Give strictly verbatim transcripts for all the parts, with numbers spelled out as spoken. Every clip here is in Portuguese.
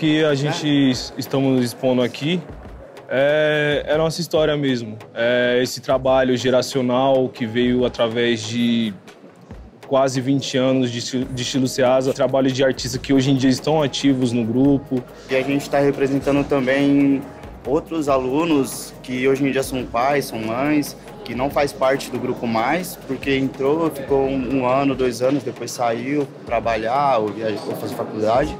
que a gente estamos expondo aqui é, é a nossa história mesmo. É esse trabalho geracional que veio através de quase vinte anos de estilo, de estilo Ceasa, trabalho de artistas que hoje em dia estão ativos no grupo. E a gente está representando também outros alunos que hoje em dia são pais, são mães, que não faz parte do grupo mais, porque entrou, ficou um, um ano, dois anos, depois saiu trabalhar ou, viajar, ou fazer faculdade.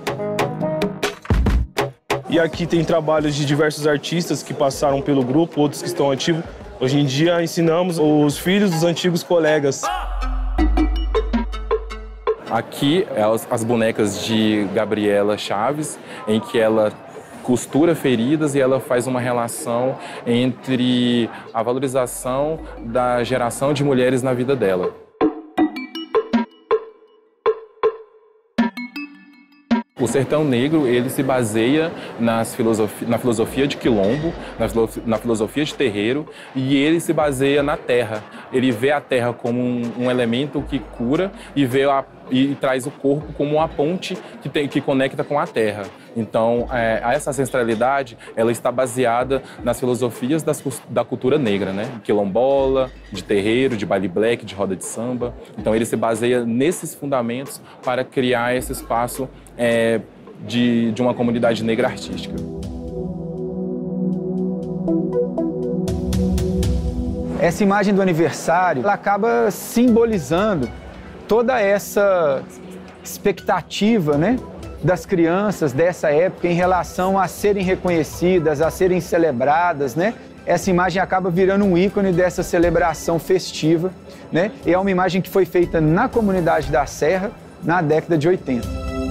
E aqui tem trabalhos de diversos artistas que passaram pelo grupo, outros que estão ativos. Hoje em dia ensinamos os filhos dos antigos colegas. Aqui é as, as bonecas de Gabriela Chaves, em que ela costura feridas e ela faz uma relação entre a valorização da geração de mulheres na vida dela. O sertão negro, ele se baseia nas filosofi na filosofia de quilombo, na, filo na filosofia de terreiro, e ele se baseia na terra. Ele vê a terra como um, um elemento que cura e, vê a, e, e traz o corpo como uma ponte que, tem, que conecta com a terra. Então, é, essa ancestralidade, ela está baseada nas filosofias das, da cultura negra, né? Quilombola, de terreiro, de baile black, de roda de samba. Então, ele se baseia nesses fundamentos para criar esse espaço é, de, de uma comunidade negra artística. Essa imagem do aniversário, ela acaba simbolizando toda essa expectativa, né, das crianças dessa época em relação a serem reconhecidas, a serem celebradas, né? Essa imagem acaba virando um ícone dessa celebração festiva, né? E é uma imagem que foi feita na comunidade da Serra na década de oitenta.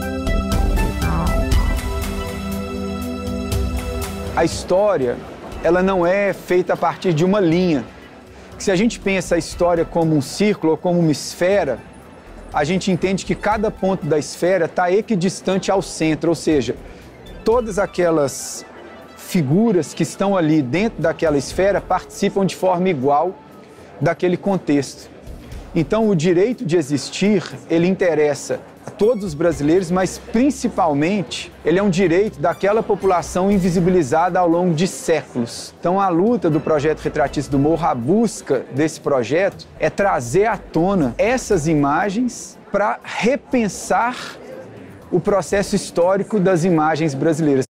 A história, ela não é feita a partir de uma linha. Se a gente pensa a história como um círculo ou como uma esfera, a gente entende que cada ponto da esfera está equidistante ao centro, ou seja, todas aquelas figuras que estão ali dentro daquela esfera participam de forma igual daquele contexto. Então, o direito de existir, ele interessa a todos os brasileiros, mas principalmente ele é um direito daquela população invisibilizada ao longo de séculos. Então, a luta do Projeto Retratista do Morro, a busca desse projeto é trazer à tona essas imagens para repensar o processo histórico das imagens brasileiras.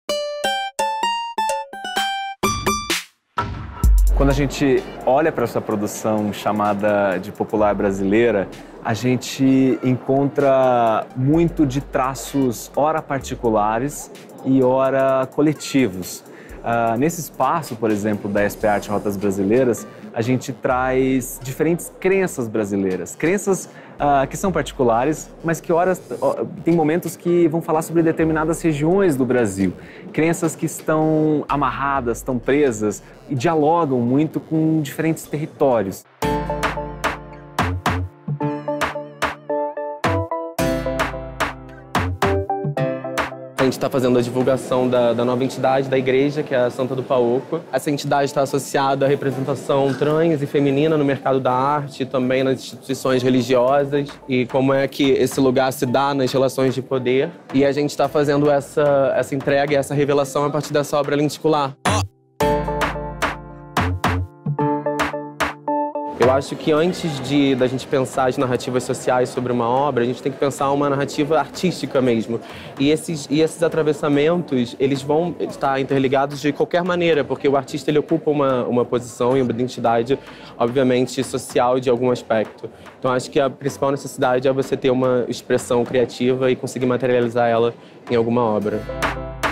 Quando a gente olha para essa produção chamada de popular brasileira, a gente encontra muito de traços ora particulares e ora coletivos. Uh, nesse espaço, por exemplo, da S P Arte Rotas Brasileiras, a gente traz diferentes crenças brasileiras, crenças uh, que são particulares, mas que horas, uh, tem momentos que vão falar sobre determinadas regiões do Brasil, crenças que estão amarradas, estão presas e dialogam muito com diferentes territórios. A gente está fazendo a divulgação da, da nova entidade da igreja, que é a Santa do Paoco. Essa entidade está associada à representação trans e feminina no mercado da arte e também nas instituições religiosas e como é que esse lugar se dá nas relações de poder. E a gente está fazendo essa, essa entrega e essa revelação a partir dessa obra lenticular. Eu acho que antes de da gente pensar as narrativas sociais sobre uma obra, a gente tem que pensar uma narrativa artística mesmo. E esses, e esses atravessamentos, eles vão estar interligados de qualquer maneira, porque o artista ele ocupa uma, uma posição e uma identidade, obviamente, social de algum aspecto. Então acho que a principal necessidade é você ter uma expressão criativa e conseguir materializar ela em alguma obra.